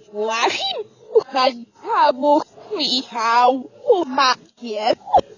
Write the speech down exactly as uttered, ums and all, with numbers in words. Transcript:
我心很怕不会好，我马前。